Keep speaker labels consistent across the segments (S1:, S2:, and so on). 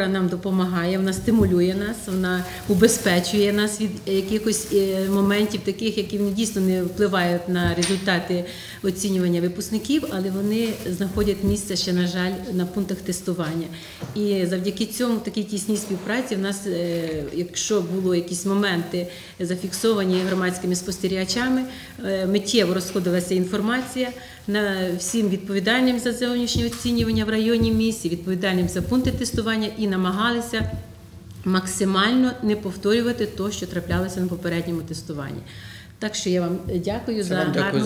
S1: нам допомагає, вона стимулює нас, вона убезпечує нас від якихось моментів таких, які дійсно не впливають на результати оцінювання випускників, але вони знаходять місце ще, на жаль, на пунктах тестування. І завдяки цьому, такій тісній співпраці, в нас, якщо було якісь моменти зафіксовані громадськими спостерігачами, миттєво розходилася інформація на всім відповідальним за зовнішнє оцінювання в районі місті, відповідальним за пункти тестування, і намагалися максимально не повторювати те, що траплялося на попередньому тестуванні. Так що я вам дякую за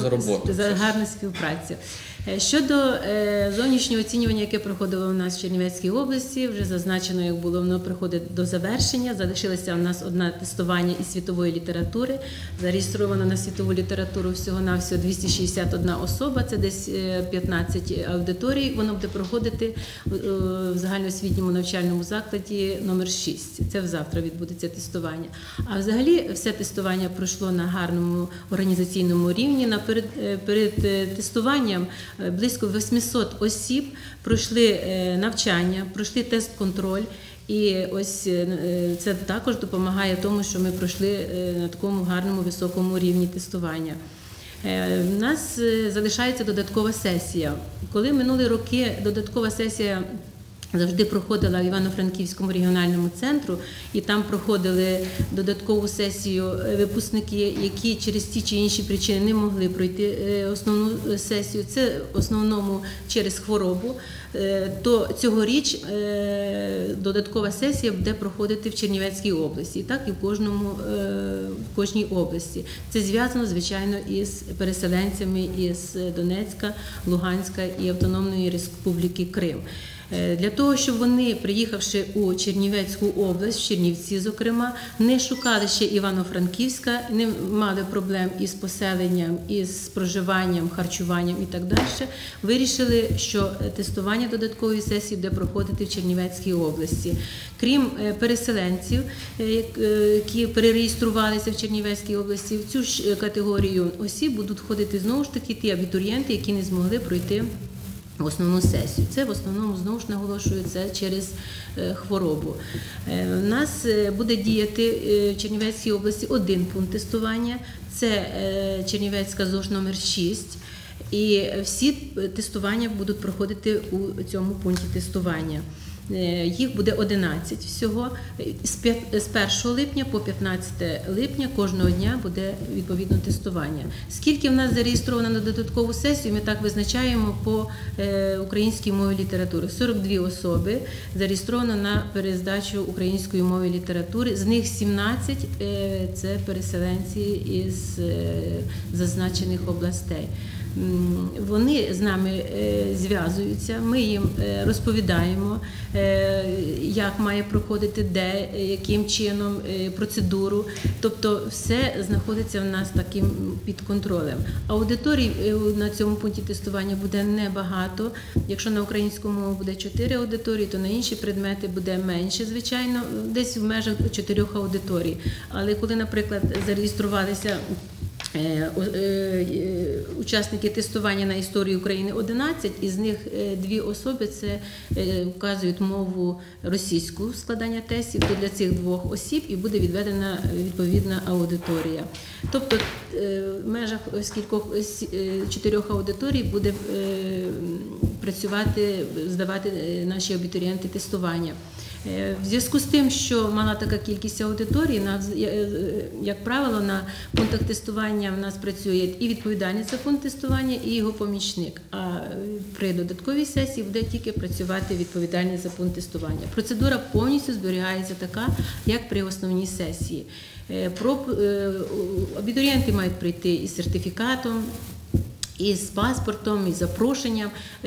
S1: гарну співпрацю. Щодо зовнішнього оцінювання, яке проходило у нас в Чернівецькій області, вже зазначено, як було, воно приходить до завершення. Залишилося у нас одне тестування із світової літератури. Зареєстровано на світову літературу всього-навсього 261 особа, це десь 15 аудиторій. Воно буде проходити в загальноосвітньому навчальному закладі номер 6. Це завтра відбудеться тестування. А взагалі все тестування пройшло на гарному організаційному рівні. Перед тестуванням близько 800 осіб пройшли навчання, пройшли тест-контроль, і ось це також допомагає тому, що ми пройшли на такому гарному високому рівні тестування. У нас залишається додаткова сесія. Коли минулі роки додаткова сесія завжди проходила в Івано-Франківському регіональному центру, і там проходили додаткову сесію випускники, які через ті чи інші причини не могли пройти основну сесію, це в основному через хворобу, то цьогоріч додаткова сесія буде проходити в Чернівецькій області, і так і в кожній області. Це зв'язано, звичайно, із переселенцями із Донецька, Луганська і Автономної Республіки Крим. Для того, щоб вони, приїхавши у Чернівецьку область, в Чернівці, зокрема, не шукали ще Івано-Франківська, не мали проблем із поселенням, із проживанням, харчуванням і так далі, вирішили, що тестування додаткової сесії буде проходити в Чернівецькій області. Крім переселенців, які перереєструвалися в Чернівецькій області, в цю ж категорію осіб будуть входити знову ж таки ті абітурієнти, які не змогли пройти в основну сесію. Це в основному, знову ж наголошую, це через хворобу. У нас буде діяти в Чернівецькій області один пункт тестування, це Чернівецька ЗОЖ номер 6. І всі тестування будуть проходити у цьому пункті тестування. Їх буде 11 всього. З 1 липня по 15 липня кожного дня буде відповідно тестування. Скільки в нас зареєстровано на додаткову сесію, ми так визначаємо по українській мові літератури. 42 особи зареєстровано на перездачу української мови літератури, з них 17 – це переселенці із зазначених областей. Вони з нами зв'язуються, ми їм розповідаємо, як має проходити, де, яким чином, процедуру. Тобто все знаходиться в нас таким під контролем. Аудиторій на цьому пункті тестування буде небагато. Якщо на українську мову буде 4 аудиторії, то на інші предмети буде менше, звичайно, десь в межах 4 аудиторій. Але коли, наприклад, зареєструвалися учасники тестування на історію України 11, із них 2 особи це вказують мову російську складання тестів, то для цих 2 осіб і буде відведена відповідна аудиторія. Тобто в межах кількох 4 аудиторій буде працювати, здавати наші абітурієнти тестування. В зв'язку з тим, що мала така кількість аудиторій, як правило, на пунктах тестування в нас працює і відповідальний за пункт тестування, і його помічник. А при додатковій сесії буде тільки працювати відповідальний за пункт тестування. Процедура повністю зберігається така, як при основній сесії. Абітурієнти мають прийти із сертифікатом, і з паспортом, і запрошенням.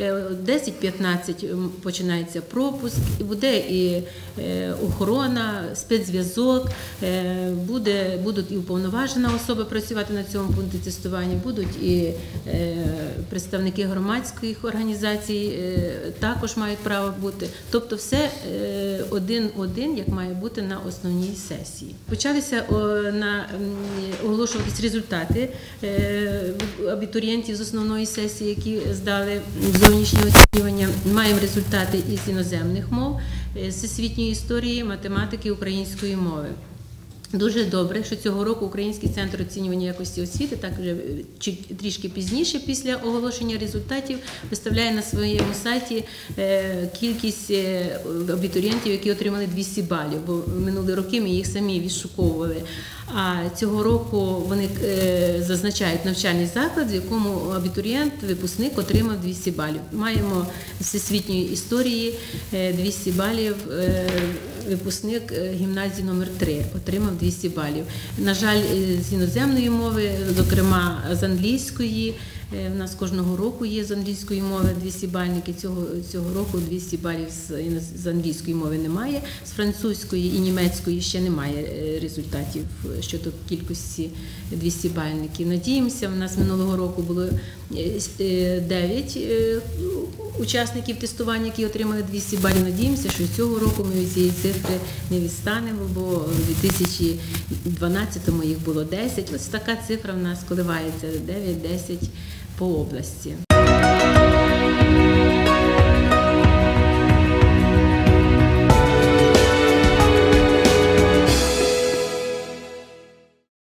S1: 10-15 починається пропуск, і буде і охорона, спецзв'язок, будуть і уповноважена особа працювати на цьому пункті тестування, будуть і представники громадських організацій також мають право бути. Тобто все один-один, як має бути на основній сесії. Почалися оголошуватись результати абітурієнтів з основної сесії, які здали зовнішнє оцінювання. Маємо результати із іноземних мов, всесвітньої історії, математики, української мови. Дуже добре, що цього року Український центр оцінювання якості освіти, так вже трішки пізніше, після оголошення результатів, виставляє на своєму сайті кількість абітурієнтів, які отримали 200 балів, бо минулі роки ми їх самі відшуковували. А цього року вони зазначають навчальний заклад, в якому абітурієнт, випускник отримав 200 балів. Маємо всесвітньої історії 200 балів, випускник гімназії номер 3 отримав 200 балів. На жаль, з іноземної мови, зокрема з англійської, у нас кожного року є з англійської мови 200 бальники, цього року 200 балів з англійської мови немає, з французької і німецької ще немає результатів щодо кількості 200 бальників. Надіємося, у нас минулого року було 9 учасників тестування, які отримали 200 балів. Надіємося, що цього року ми від цієї цифри не відстанемо, бо у 2012-му їх було 10. Ось така цифра в нас коливається 9-10 по області.